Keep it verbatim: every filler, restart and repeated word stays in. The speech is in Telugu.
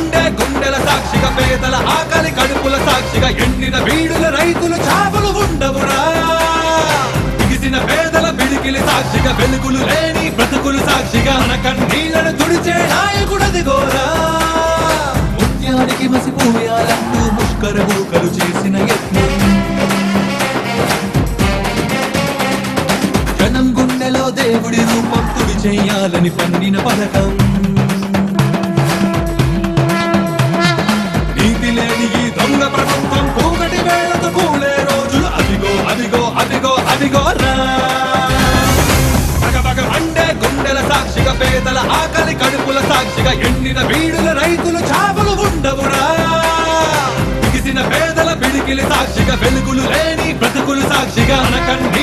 మండే గుండెల సాక్షిగా పేదల ఆకలి కడుపుల సాక్షిగా ఎండిన వీడుల రైతులు చాపలు ఉండవురా బిగిసిన పేదల బిడికిలి సాక్షిగా వెలుగులు లేని బ్రతుకులు సాక్షిగా మన కన్నీళ్లను తుడిచే నాయకుడదిగోరా ముత్యానికి మసిపోయాలంటూ ముష్కర మూకలు చేసిన యత్నం జనం గుండెలో దేవుడి రూపం తుడి చేయాలని పన్నిన పథకం నీతి లేని ఈ దొంగ ప్రభుత్వం కూకటి వేళ్లతో కూలే రోజులు అదిగో అదిగో అదిగో అదిగో రా పగపగ మండే గుండెల సాక్షిగా పేదల ఆకలి కడుపుల సాక్షిగా ఎండిన వీడుల రైతులు చాపలు ఉండవురా బిగిసిన పేదల బిడికిలి సాక్షిగా వెలుగులు లేని బ్రతుకులు సాక్షిగా మన కన్నీ